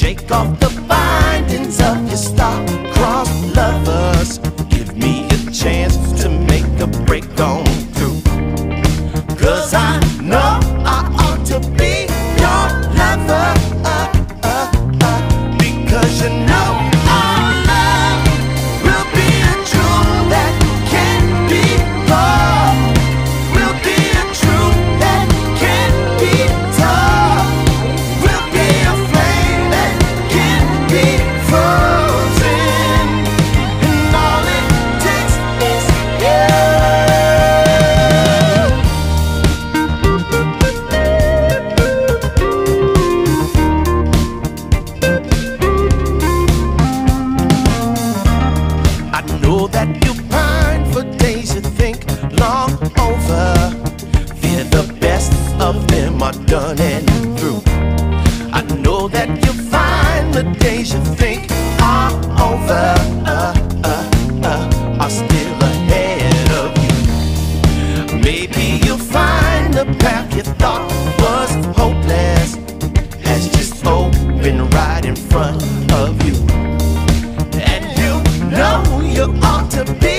Shake off the bindings of your star-crossed lovers. Give me a chance to make a break on through. 'Cause I know I ought to be your lover, because you know our love will be a jewel that can't be bought. Will be a truth that can't be taught. Will be a flame that can't be frozen. And all it takes is you. I know that you pine for days you think long over. Fear the best of them are done and through. I know that you find the days you think are over are still ahead of you. Maybe you'll find the path you thought was hopeless has just opened right in front of you. And you know you ought to be